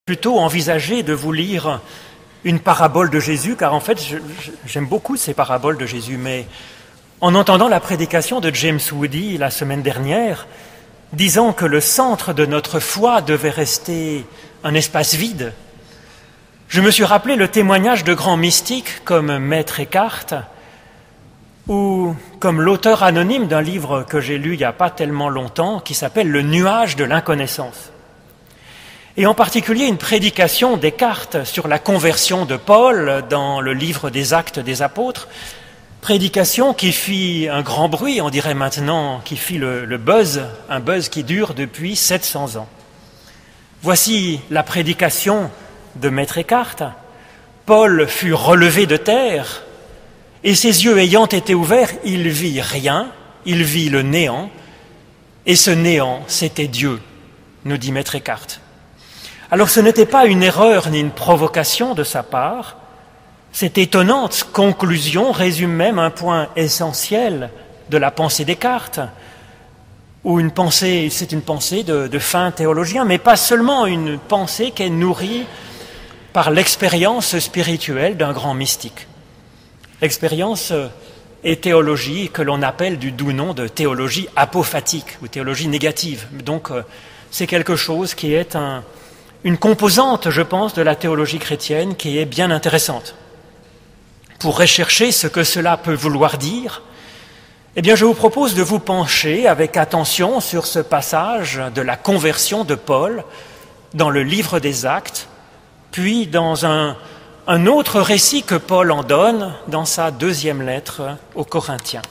plutôt envisagé de vous lire une parabole de Jésus, car en fait, j'aime beaucoup ces paraboles de Jésus, mais en entendant la prédication de James Woody la semaine dernière, disant que le centre de notre foi devait rester un espace vide, je me suis rappelé le témoignage de grands mystiques comme Maître Eckhart, ou comme l'auteur anonyme d'un livre que j'ai lu il n'y a pas tellement longtemps, qui s'appelle « Le nuage de l'inconnaissance ». Et en particulier une prédication d'Eckhart sur la conversion de Paul dans le livre des Actes des Apôtres, prédication qui fit un grand bruit, on dirait maintenant, qui fit le buzz, un buzz qui dure depuis 700 ans. Voici la prédication de Maître Eckhart. Paul fut relevé de terre, et ses yeux ayant été ouverts, il vit rien, il vit le néant, et ce néant, c'était Dieu, nous dit Maître Eckhart. Alors ce n'était pas une erreur ni une provocation de sa part, cette étonnante conclusion résume même un point essentiel de la pensée Descartes, ou c'est une pensée de fin théologien, mais pas seulement une pensée qui est nourrie par l'expérience spirituelle d'un grand mystique. L'expérience et théologie que l'on appelle du doux nom de théologie apophatique ou théologie négative. Donc c'est quelque chose qui est une composante, je pense, de la théologie chrétienne qui est bien intéressante. Pour rechercher ce que cela peut vouloir dire, eh bien, je vous propose de vous pencher avec attention sur ce passage de la conversion de Paul dans le livre des Actes, puis dans un autre récit que Paul en donne dans sa deuxième lettre aux Corinthiens.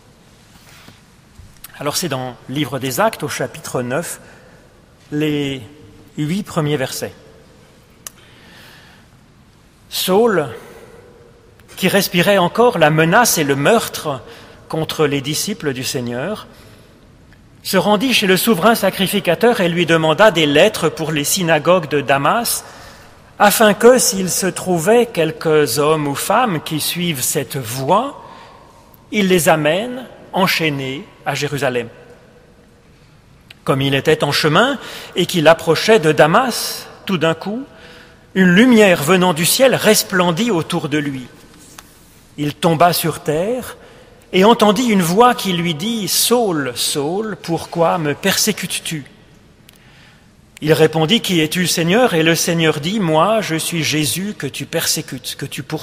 Alors c'est dans le livre des Actes, au chapitre 9, les 8 premiers versets. Saul, qui respirait encore la menace et le meurtre contre les disciples du Seigneur, se rendit chez le souverain sacrificateur et lui demanda des lettres pour les synagogues de Damas, afin que, s'il se trouvait quelques hommes ou femmes qui suivent cette voie, il les amène enchaînés à Jérusalem. Comme il était en chemin et qu'il approchait de Damas, tout d'un coup, une lumière venant du ciel resplendit autour de lui. Il tomba sur terre et entendit une voix qui lui dit « Saul, Saul, pourquoi me persécutes-tu » Il répondit « Qui es-tu, Seigneur » Et le Seigneur dit « Moi, je suis Jésus que tu persécutes, que tu poursuis. »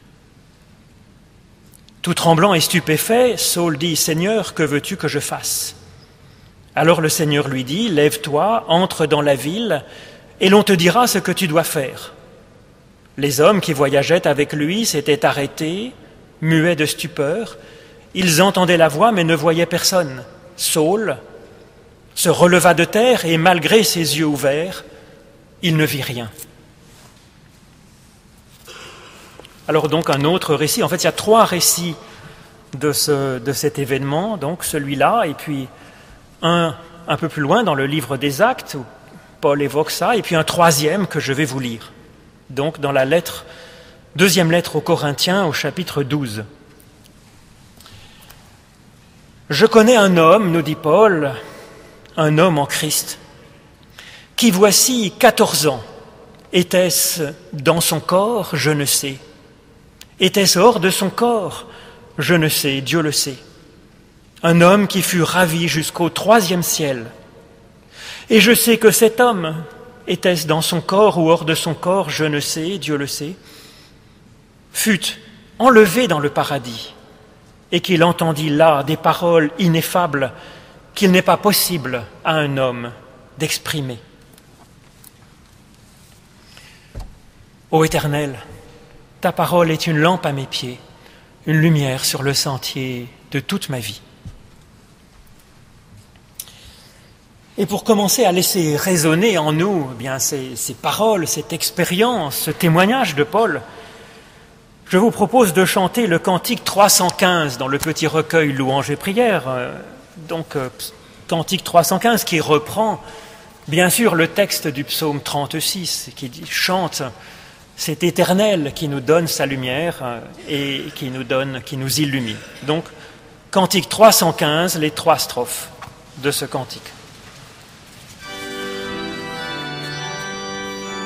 Tout tremblant et stupéfait, Saul dit « Seigneur, que veux-tu que je fasse » Alors le Seigneur lui dit « Lève-toi, entre dans la ville, et l'on te dira ce que tu dois faire. » Les hommes qui voyageaient avec lui s'étaient arrêtés, muets de stupeur. Ils entendaient la voix, mais ne voyaient personne. Saul se releva de terre, et malgré ses yeux ouverts, il ne vit rien. Alors donc un autre récit, en fait il y a 3 récits de cet événement, donc celui-là, et puis un peu plus loin dans le livre des Actes, où Paul évoque ça, et puis un 3e que je vais vous lire. Donc dans la deuxième lettre aux Corinthiens, au chapitre 12. « Je connais un homme, nous dit Paul, un homme en Christ, qui voici 14 ans, était-ce dans son corps? Je ne sais. Était-ce hors de son corps? Je ne sais, Dieu le sait. Un homme qui fut ravi jusqu'au 3e ciel. Et je sais que cet homme, était-ce dans son corps ou hors de son corps, je ne sais, Dieu le sait, fut enlevé dans le paradis et qu'il entendit là des paroles ineffables qu'il n'est pas possible à un homme d'exprimer. Ô Éternel, ta parole est une lampe à mes pieds, une lumière sur le sentier de toute ma vie. Et pour commencer à laisser résonner en nous eh bien, ces paroles, cette expérience, ce témoignage de Paul, je vous propose de chanter le cantique 315 dans le petit recueil Louanges et prières. Cantique 315 qui reprend bien sûr le texte du psaume 36 qui dit « Chante cet Éternel qui nous donne sa lumière et qui nous illumine ». Donc, cantique 315, les 3 strophes de ce cantique.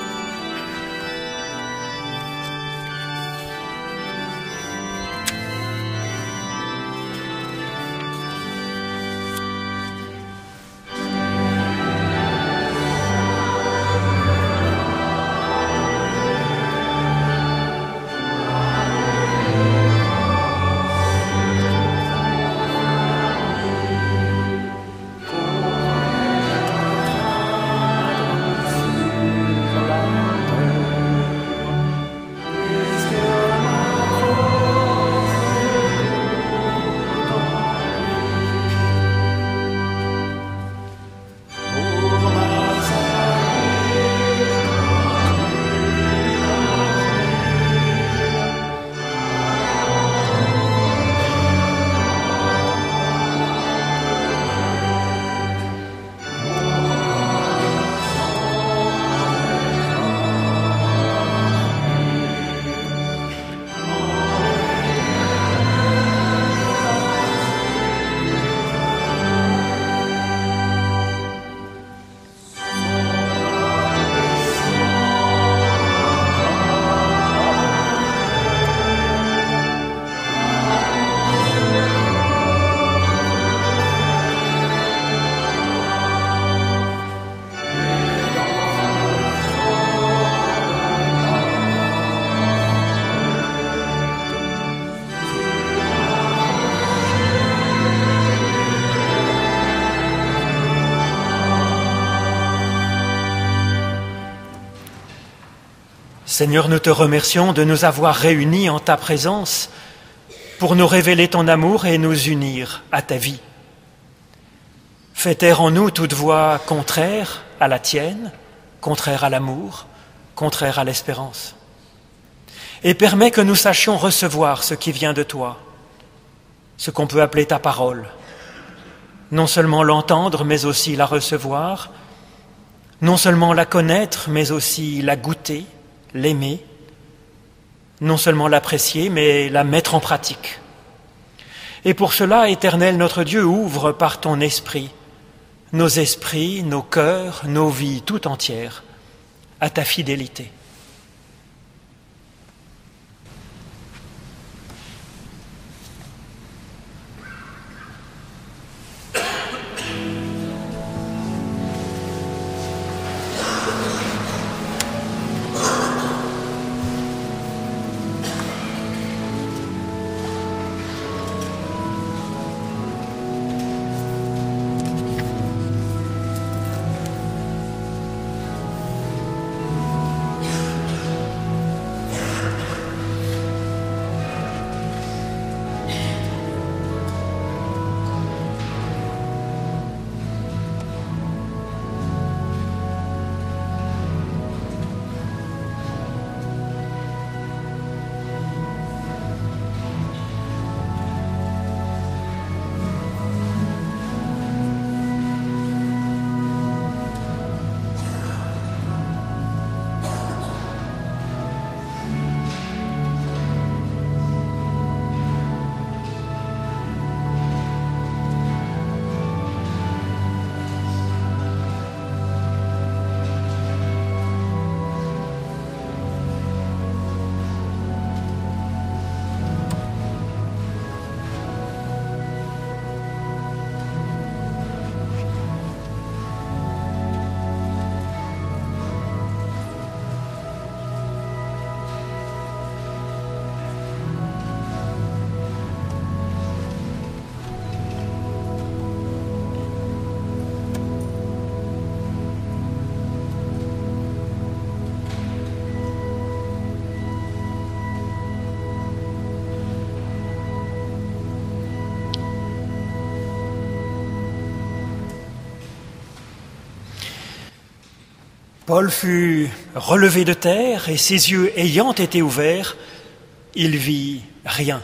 Seigneur, nous te remercions de nous avoir réunis en ta présence pour nous révéler ton amour et nous unir à ta vie. Fais taire en nous toute voix contraire à la tienne, contraire à l'amour, contraire à l'espérance. Et permets que nous sachions recevoir ce qui vient de toi, ce qu'on peut appeler ta parole. Non seulement l'entendre, mais aussi la recevoir, non seulement la connaître, mais aussi la goûter, l'aimer, non seulement l'apprécier, mais la mettre en pratique. Et pour cela, Éternel notre Dieu, ouvre par ton esprit nos esprits, nos cœurs, nos vies tout entières à ta fidélité. Paul fut relevé de terre et ses yeux ayant été ouverts, il vit rien.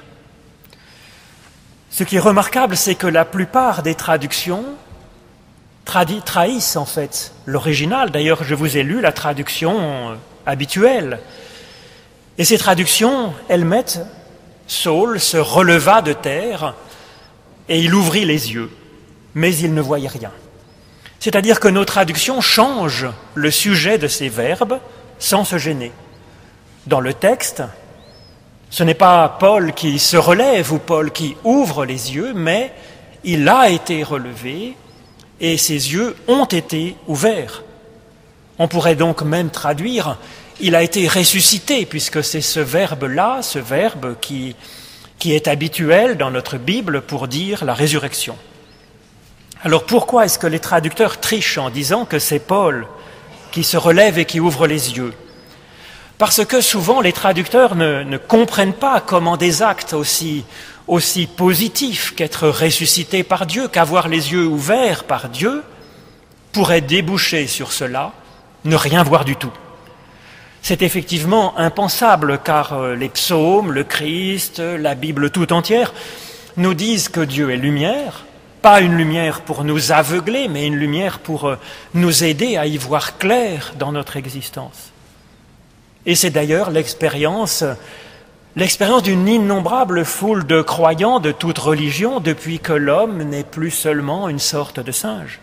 Ce qui est remarquable, c'est que la plupart des traductions trahissent en fait l'original. D'ailleurs, je vous ai lu la traduction habituelle. Et ces traductions, elles mettent « Saul se releva de terre et il ouvrit les yeux, mais il ne voyait rien ». C'est-à-dire que nos traductions changent le sujet de ces verbes sans se gêner. Dans le texte, ce n'est pas Paul qui se relève ou Paul qui ouvre les yeux, mais il a été relevé et ses yeux ont été ouverts. On pourrait donc même traduire « il a été ressuscité » puisque c'est ce verbe-là, ce verbe qui est habituel dans notre Bible pour dire la résurrection. Alors pourquoi est-ce que les traducteurs trichent en disant que c'est Paul qui se relève et qui ouvre les yeux? Parce que souvent les traducteurs ne comprennent pas comment des actes aussi positifs qu'être ressuscité par Dieu, qu'avoir les yeux ouverts par Dieu, pourraient déboucher sur cela, ne rien voir du tout. C'est effectivement impensable car les psaumes, le Christ, la Bible tout entière nous disent que Dieu est lumière, pas une lumière pour nous aveugler, mais une lumière pour nous aider à y voir clair dans notre existence. Et c'est d'ailleurs l'expérience d'une innombrable foule de croyants de toute religion depuis que l'homme n'est plus seulement une sorte de singe.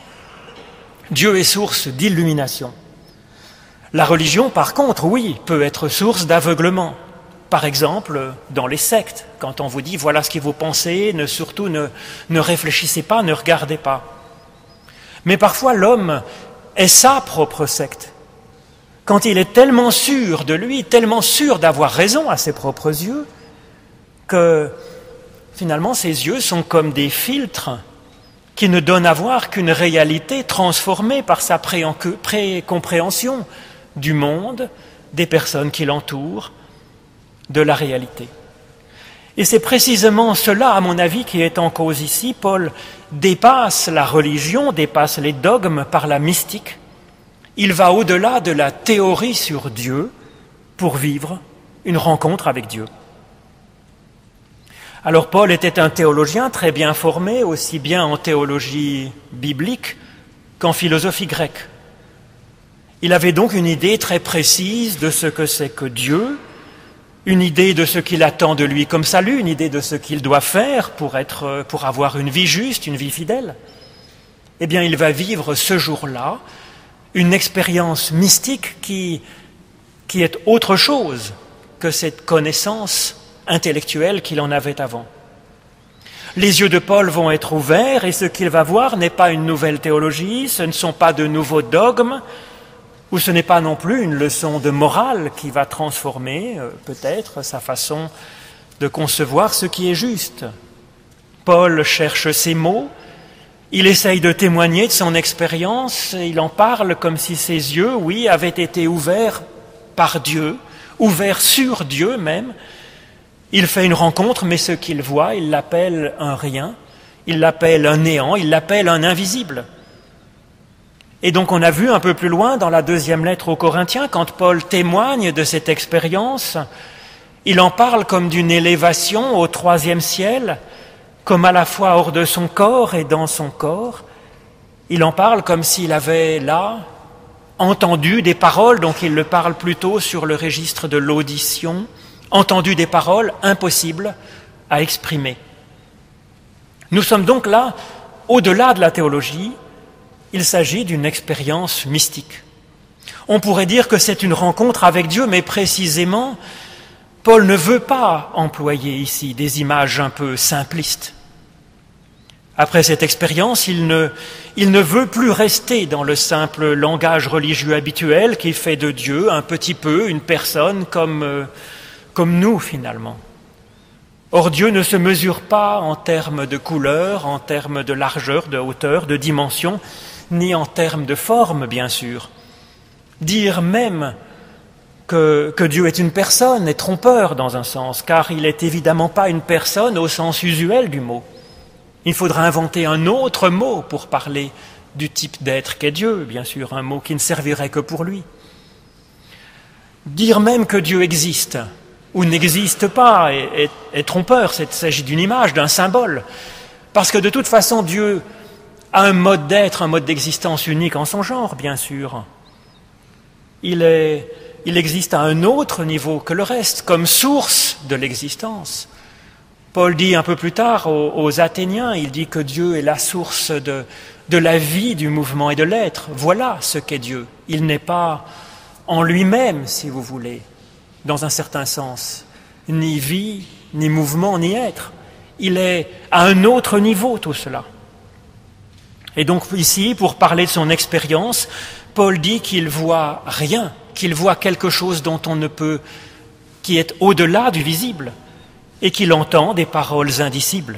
Dieu est source d'illumination. La religion, par contre, oui, peut être source d'aveuglement. Par exemple, dans les sectes, quand on vous dit « voilà ce que vous pensez, surtout ne réfléchissez pas, ne regardez pas ». Mais parfois l'homme est sa propre secte. Quand il est tellement sûr de lui, tellement sûr d'avoir raison à ses propres yeux, que finalement ses yeux sont comme des filtres qui ne donnent à voir qu'une réalité transformée par sa précompréhension du monde, des personnes qui l'entourent, de la réalité. Et c'est précisément cela, à mon avis, qui est en cause ici. Paul dépasse la religion, dépasse les dogmes par la mystique. Il va au-delà de la théorie sur Dieu pour vivre une rencontre avec Dieu. Alors Paul était un théologien très bien formé, aussi bien en théologie biblique qu'en philosophie grecque. Il avait donc une idée très précise de ce que c'est que Dieu, une idée de ce qu'il attend de lui comme salut, une idée de ce qu'il doit faire pour avoir une vie juste, une vie fidèle. Eh bien, il va vivre ce jour-là une expérience mystique qui est autre chose que cette connaissance intellectuelle qu'il en avait avant. Les yeux de Paul vont être ouverts et ce qu'il va voir n'est pas une nouvelle théologie, ce ne sont pas de nouveaux dogmes, ou ce n'est pas non plus une leçon de morale qui va transformer peut-être sa façon de concevoir ce qui est juste. Paul cherche ses mots, il essaye de témoigner de son expérience, il en parle comme si ses yeux, oui, avaient été ouverts par Dieu, ouverts sur Dieu même. Il fait une rencontre, mais ce qu'il voit, il l'appelle un rien, il l'appelle un néant, il l'appelle un invisible. Et donc on a vu un peu plus loin dans la deuxième lettre aux Corinthiens, quand Paul témoigne de cette expérience, il en parle comme d'une élévation au troisième ciel, comme à la fois hors de son corps et dans son corps. Il en parle comme s'il avait là entendu des paroles, donc il le parle plutôt sur le registre de l'audition, entendu des paroles impossibles à exprimer. Nous sommes donc là, au-delà de la théologie, il s'agit d'une expérience mystique. On pourrait dire que c'est une rencontre avec Dieu, mais précisément, Paul ne veut pas employer ici des images un peu simplistes. Après cette expérience, il ne veut plus rester dans le simple langage religieux habituel qui fait de Dieu un petit peu une personne comme nous finalement. Or Dieu ne se mesure pas en termes de couleur, en termes de largeur, de hauteur, de dimension, ni en termes de forme, bien sûr. Dire même que Dieu est une personne est trompeur dans un sens, car il n'est évidemment pas une personne au sens usuel du mot. Il faudra inventer un autre mot pour parler du type d'être qu'est Dieu, bien sûr, un mot qui ne servirait que pour lui. Dire même que Dieu existe ou n'existe pas est trompeur, il s'agit d'une image, d'un symbole, parce que de toute façon Dieu a un mode d'être, un mode d'existence unique en son genre, bien sûr. Il existe à un autre niveau que le reste, comme source de l'existence. Paul dit un peu plus tard aux Athéniens, il dit que Dieu est la source de la vie, du mouvement et de l'être. Voilà ce qu'est Dieu. Il n'est pas en lui-même, si vous voulez, dans un certain sens, ni vie, ni mouvement, ni être. Il est à un autre niveau, tout cela. Et donc ici, pour parler de son expérience, Paul dit qu'il voit rien, qu'il voit quelque chose dont on ne peut, qui est au-delà du visible, et qu'il entend des paroles indicibles.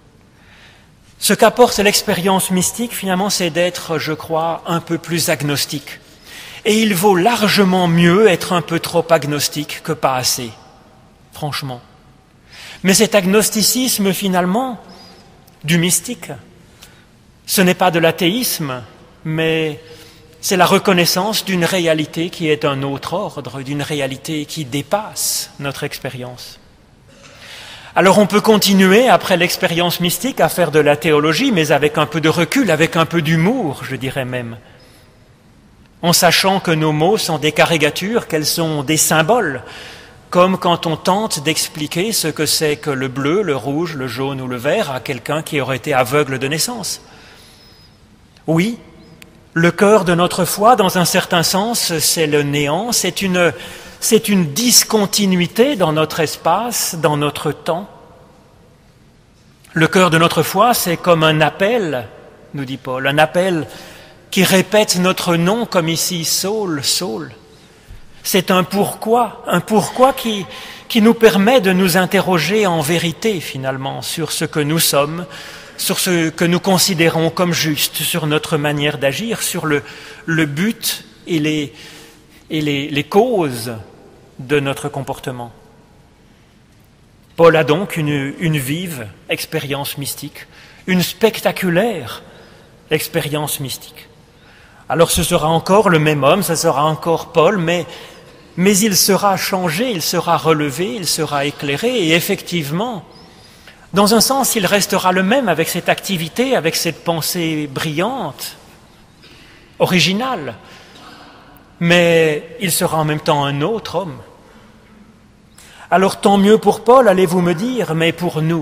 Ce qu'apporte l'expérience mystique, finalement, c'est d'être, je crois, un peu plus agnostique. Et il vaut largement mieux être un peu trop agnostique que pas assez, franchement. Mais cet agnosticisme, finalement, du mystique, ce n'est pas de l'athéisme, mais c'est la reconnaissance d'une réalité qui est un autre ordre, d'une réalité qui dépasse notre expérience. Alors on peut continuer, après l'expérience mystique, à faire de la théologie, mais avec un peu de recul, avec un peu d'humour, je dirais même, en sachant que nos mots sont des caricatures, qu'elles sont des symboles, comme quand on tente d'expliquer ce que c'est que le bleu, le rouge, le jaune ou le vert à quelqu'un qui aurait été aveugle de naissance. Oui, le cœur de notre foi, dans un certain sens, c'est le néant, c'est une discontinuité dans notre espace, dans notre temps. Le cœur de notre foi, c'est comme un appel, nous dit Paul, un appel qui répète notre nom, comme ici, Saul, Saul. C'est un pourquoi qui nous permet de nous interroger en vérité, finalement, sur ce que nous sommes, sur ce que nous considérons comme juste, sur notre manière d'agir, sur le but et et les causes de notre comportement. Paul a donc une vive expérience mystique, une spectaculaire expérience mystique. Alors ce sera encore le même homme, ce sera encore Paul, mais il sera changé, il sera relevé, il sera éclairé, et effectivement, dans un sens, il restera le même avec cette activité, avec cette pensée brillante, originale, mais il sera en même temps un autre homme. Alors tant mieux pour Paul, allez-vous me dire, mais pour nous,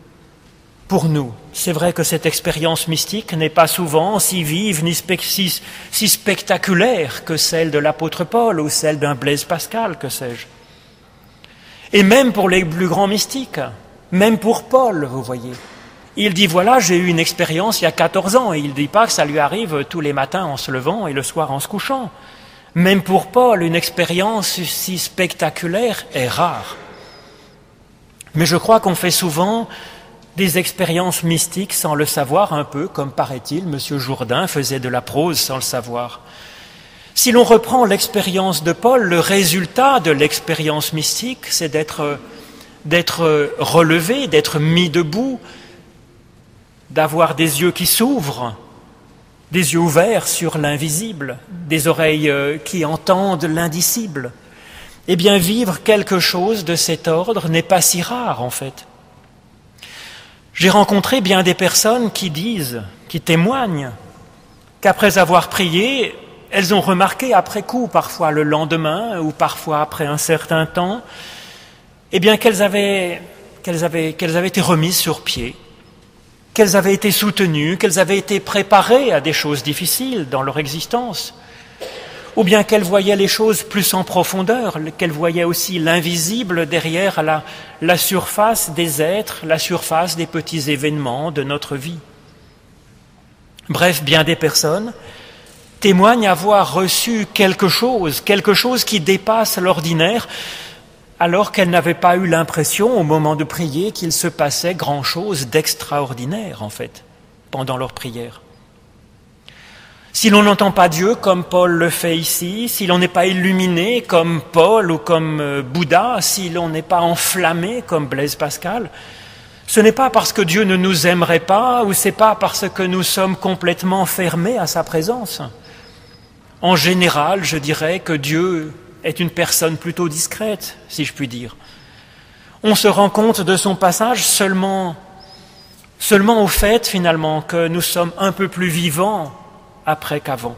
c'est vrai que cette expérience mystique n'est pas souvent si vive ni si spectaculaire que celle de l'apôtre Paul ou celle d'un Blaise Pascal, que sais-je. Et même pour les plus grands mystiques, même pour Paul, vous voyez. Il dit, voilà, j'ai eu une expérience il y a 14 ans, et il ne dit pas que ça lui arrive tous les matins en se levant et le soir en se couchant. Même pour Paul, une expérience si spectaculaire est rare. Mais je crois qu'on fait souvent des expériences mystiques sans le savoir, un peu comme, paraît-il, M. Jourdain faisait de la prose sans le savoir. Si l'on reprend l'expérience de Paul, le résultat de l'expérience mystique, c'est d'être relevé, d'être mis debout, d'avoir des yeux qui s'ouvrent, des yeux ouverts sur l'invisible, des oreilles qui entendent l'indicible. Eh bien, vivre quelque chose de cet ordre n'est pas si rare, en fait. J'ai rencontré bien des personnes qui disent, qui témoignent, qu'après avoir prié, elles ont remarqué après coup, parfois le lendemain ou parfois après un certain temps, eh bien qu'elles avaient été remises sur pied, qu'elles avaient été soutenues, qu'elles avaient été préparées à des choses difficiles dans leur existence, ou bien qu'elles voyaient les choses plus en profondeur, qu'elles voyaient aussi l'invisible derrière la surface des êtres, la surface des petits événements de notre vie. Bref, bien des personnes témoignent avoir reçu quelque chose qui dépasse l'ordinaire, alors qu'elles n'avaient pas eu l'impression, au moment de prier, qu'il se passait grand-chose d'extraordinaire, en fait, pendant leur prière. Si l'on n'entend pas Dieu comme Paul le fait ici, si l'on n'est pas illuminé comme Paul ou comme Bouddha, si l'on n'est pas enflammé comme Blaise Pascal, ce n'est pas parce que Dieu ne nous aimerait pas, ou c'est pas parce que nous sommes complètement fermés à sa présence. En général, je dirais que Dieu est une personne plutôt discrète, si je puis dire. On se rend compte de son passage seulement au fait, finalement, que nous sommes un peu plus vivants après qu'avant.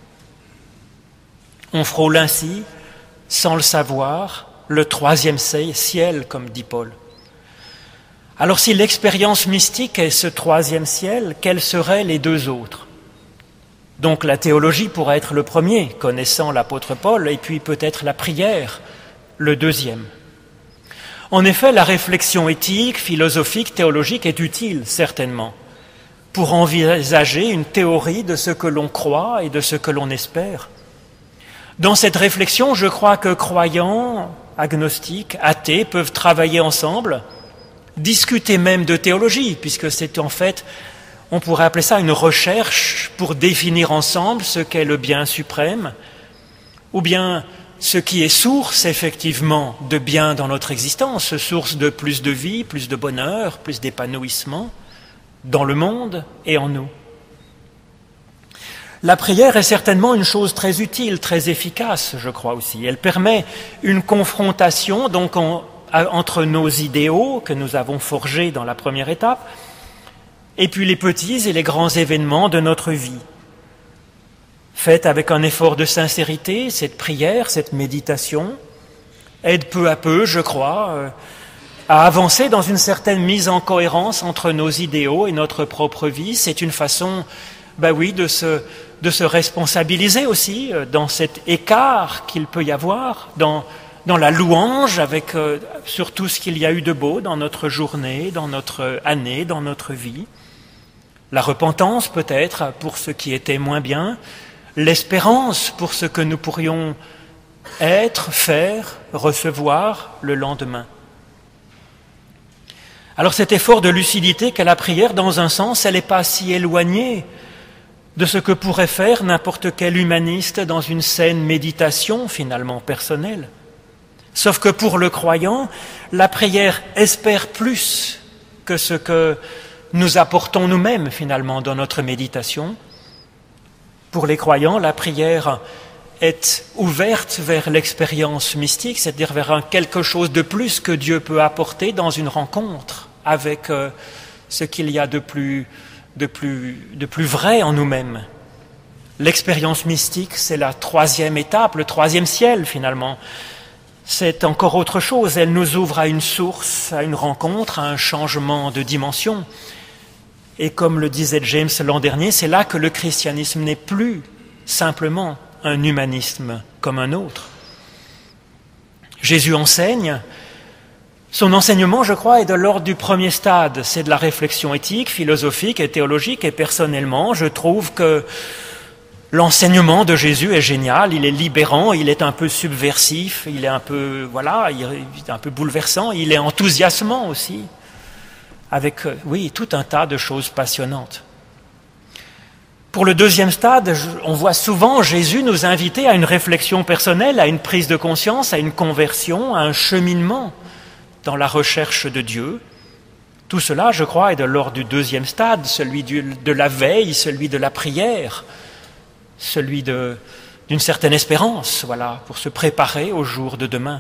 On frôle ainsi, sans le savoir, le troisième ciel, comme dit Paul. Alors si l'expérience mystique est ce troisième ciel, quels seraient les deux autres ? Donc la théologie pourrait être le premier, connaissant l'apôtre Paul, et puis peut-être la prière, le deuxième. En effet, la réflexion éthique, philosophique, théologique est utile, certainement, pour envisager une théorie de ce que l'on croit et de ce que l'on espère. Dans cette réflexion, je crois que croyants, agnostiques, athées peuvent travailler ensemble, discuter même de théologie, puisque c'est en fait, on pourrait appeler ça une recherche pour définir ensemble ce qu'est le bien suprême, ou bien ce qui est source, effectivement, de bien dans notre existence, source de plus de vie, plus de bonheur, plus d'épanouissement dans le monde et en nous. La prière est certainement une chose très utile, très efficace, je crois aussi. Elle permet une confrontation donc entre nos idéaux que nous avons forgés dans la première étape et puis les petits et les grands événements de notre vie. Faites avec un effort de sincérité, cette prière, cette méditation aide peu à peu, je crois, à avancer dans une certaine mise en cohérence entre nos idéaux et notre propre vie. C'est une façon, de se responsabiliser aussi dans cet écart qu'il peut y avoir, dans la louange sur tout ce qu'il y a eu de beau dans notre journée, dans notre année, dans notre vie. La repentance peut-être pour ce qui était moins bien, l'espérance pour ce que nous pourrions être, faire, recevoir le lendemain. Alors cet effort de lucidité qu'est la prière, dans un sens, elle n'est pas si éloignée de ce que pourrait faire n'importe quel humaniste dans une saine méditation finalement personnelle. Sauf que pour le croyant, la prière espère plus que ce que nous apportons nous-mêmes finalement dans notre méditation. Pour les croyants, la prière est ouverte vers l'expérience mystique, c'est-à-dire vers quelque chose de plus que Dieu peut apporter dans une rencontre avec ce qu'il y a de plus vrai en nous-mêmes. L'expérience mystique, c'est la troisième étape, le troisième ciel finalement. C'est encore autre chose, elle nous ouvre à une source, à une rencontre, à un changement de dimension. Et comme le disait James l'an dernier, c'est là que le christianisme n'est plus simplement un humanisme comme un autre. Jésus enseigne. Son enseignement, je crois, est de l'ordre du premier stade. C'est de la réflexion éthique, philosophique et théologique. Et personnellement, je trouve que l'enseignement de Jésus est génial. Il est libérant, il est un peu subversif, il est un peu, il est un peu bouleversant. Il est enthousiasmant aussi, avec, tout un tas de choses passionnantes. Pour le deuxième stade, on voit souvent Jésus nous inviter à une réflexion personnelle, à une prise de conscience, à une conversion, à un cheminement dans la recherche de Dieu. Tout cela, je crois, est de l'ordre du deuxième stade, celui de la veille, celui de la prière, celui d'une certaine espérance, pour se préparer au jour de demain.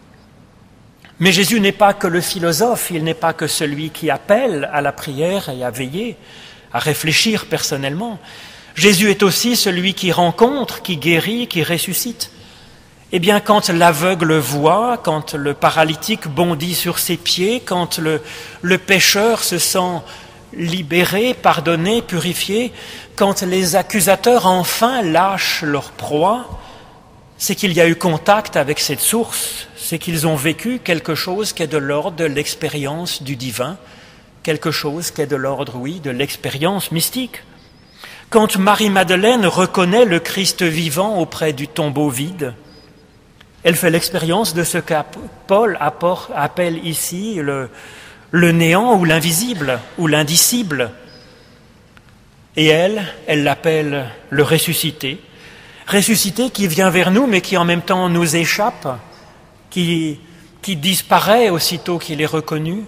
Mais Jésus n'est pas que le philosophe, il n'est pas que celui qui appelle à la prière et à veiller, à réfléchir personnellement. Jésus est aussi celui qui rencontre, qui guérit, qui ressuscite. Eh bien, quand l'aveugle voit, quand le paralytique bondit sur ses pieds, quand le pécheur se sent libéré, pardonné, purifié, quand les accusateurs enfin lâchent leur proie, c'est qu'il y a eu contact avec cette source, c'est qu'ils ont vécu quelque chose qui est de l'ordre de l'expérience du divin, quelque chose qui est de l'ordre, de l'expérience mystique. Quand Marie-Madeleine reconnaît le Christ vivant auprès du tombeau vide, elle fait l'expérience de ce que Paul appelle ici le néant ou l'invisible ou l'indicible. Et elle l'appelle le ressuscité. Ressuscité qui vient vers nous mais qui en même temps nous échappe, qui disparaît aussitôt qu'il est reconnu.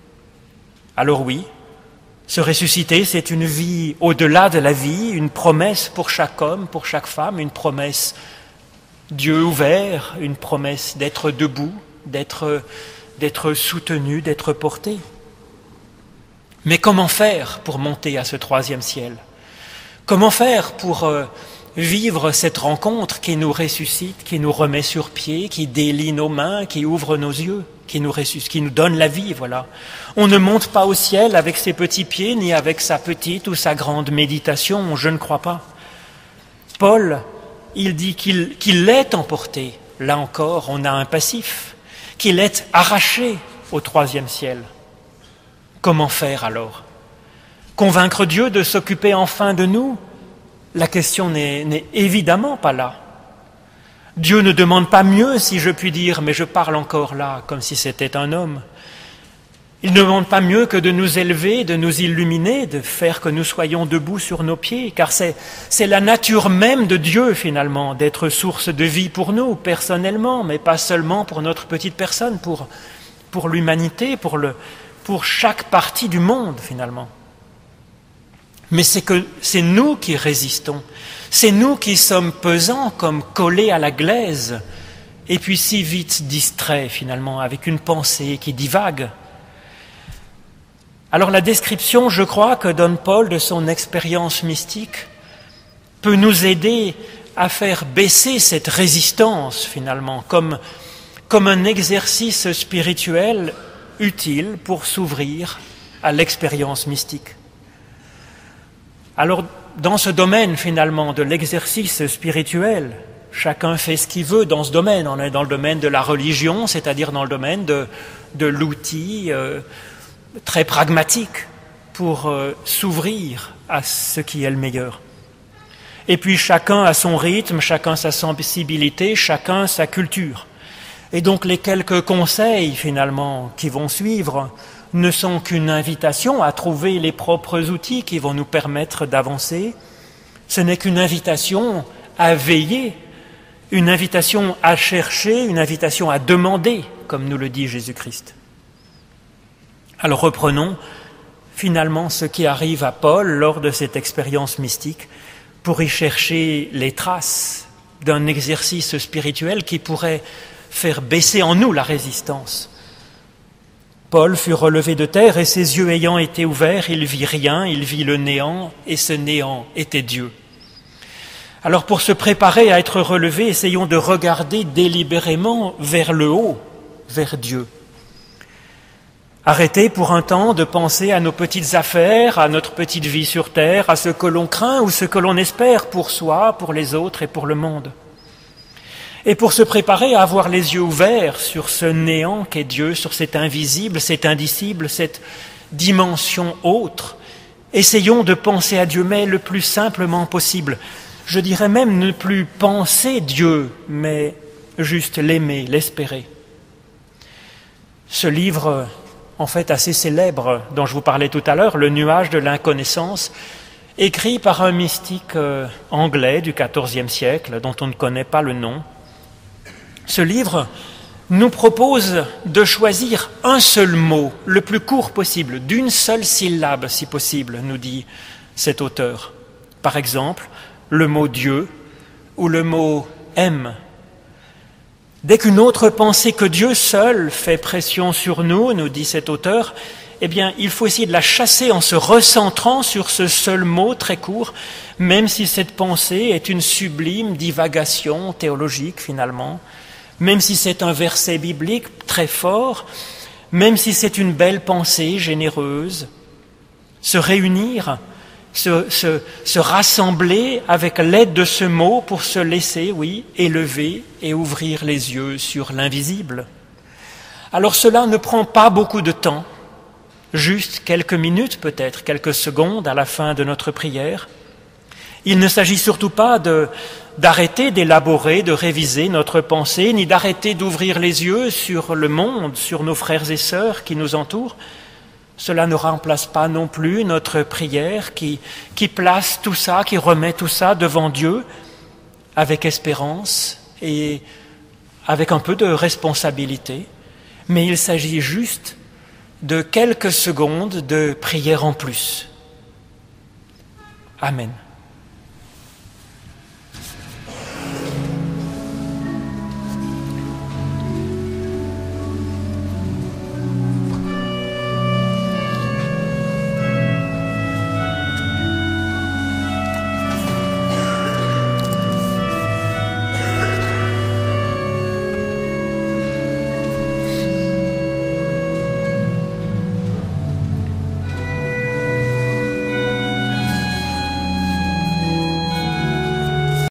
Alors ce ressuscité, c'est une vie au-delà de la vie, une promesse pour chaque homme, pour chaque femme, une promesse Dieu ouvert, une promesse d'être debout, d'être soutenu, d'être porté. Mais comment faire pour monter à ce troisième ciel? Comment faire pour vivre cette rencontre qui nous ressuscite, qui nous remet sur pied, qui délie nos mains, qui ouvre nos yeux, qui nous ressuscite, qui nous donne la vie, On ne monte pas au ciel avec ses petits pieds, ni avec sa petite ou sa grande méditation, je ne crois pas. Paul, il dit qu'il est emporté, là encore on a un passif, qu'il est arraché au troisième ciel. Comment faire alors? Convaincre Dieu de s'occuper enfin de nous? La question n'est évidemment pas là. Dieu ne demande pas mieux, si je puis dire, mais je parle encore là comme si c'était un homme. Il ne demande pas mieux que de nous élever, de nous illuminer, de faire que nous soyons debout sur nos pieds, car c'est la nature même de Dieu finalement, d'être source de vie pour nous, personnellement, mais pas seulement pour notre petite personne, pour l'humanité, pour chaque partie du monde finalement. Mais c'est nous qui résistons, c'est nous qui sommes pesants comme collés à la glaise, et puis si vite distraits finalement, avec une pensée qui divague. Alors la description, je crois, que donne Paul de son expérience mystique peut nous aider à faire baisser cette résistance finalement, comme un exercice spirituel utile pour s'ouvrir à l'expérience mystique. Alors, dans ce domaine, finalement, de l'exercice spirituel, chacun fait ce qu'il veut dans ce domaine. On est dans le domaine de la religion, c'est-à-dire dans le domaine de l'outil très pragmatique pour s'ouvrir à ce qui est le meilleur. Et puis, chacun a son rythme, chacun sa sensibilité, chacun sa culture. Et donc, les quelques conseils, finalement, qui vont suivre ne sont qu'une invitation à trouver les propres outils qui vont nous permettre d'avancer, Ce n'est qu'une invitation à veiller, une invitation à chercher, une invitation à demander, comme nous le dit Jésus-Christ. Alors reprenons finalement ce qui arrive à Paul lors de cette expérience mystique pour y chercher les traces d'un exercice spirituel qui pourrait faire baisser en nous la résistance. Paul fut relevé de terre et ses yeux ayant été ouverts, il vit rien, il vit le néant et ce néant était Dieu. Alors pour se préparer à être relevé, essayons de regarder délibérément vers le haut, vers Dieu. Arrêtez pour un temps de penser à nos petites affaires, à notre petite vie sur terre, à ce que l'on craint ou ce que l'on espère pour soi, pour les autres et pour le monde. Et pour se préparer à avoir les yeux ouverts sur ce néant qu'est Dieu, sur cet invisible, cet indicible, cette dimension autre, essayons de penser à Dieu, mais le plus simplement possible. Je dirais même ne plus penser Dieu, mais juste l'aimer, l'espérer. Ce livre, en fait assez célèbre, dont je vous parlais tout à l'heure, Le nuage de l'inconnaissance, écrit par un mystique anglais du XIVe siècle, dont on ne connaît pas le nom. Ce livre nous propose de choisir un seul mot, le plus court possible, d'une seule syllabe si possible, nous dit cet auteur. Par exemple, le mot Dieu ou le mot aime. Dès qu'une autre pensée que Dieu seul fait pression sur nous, nous dit cet auteur, eh bien, il faut essayer de la chasser en se recentrant sur ce seul mot très court, même si cette pensée est une sublime divagation théologique finalement, même si c'est un verset biblique très fort, même si c'est une belle pensée généreuse. Se réunir, se rassembler avec l'aide de ce mot pour se laisser, oui, élever et ouvrir les yeux sur l'invisible. Alors cela ne prend pas beaucoup de temps, juste quelques minutes peut-être, quelques secondes à la fin de notre prière. Il ne s'agit surtout pas d'arrêter d'élaborer, de réviser notre pensée, ni d'arrêter d'ouvrir les yeux sur le monde, sur nos frères et sœurs qui nous entourent. Cela ne remplace pas non plus notre prière qui place tout ça, qui remet tout ça devant Dieu avec espérance et avec un peu de responsabilité. Mais il s'agit juste de quelques secondes de prière en plus. Amen.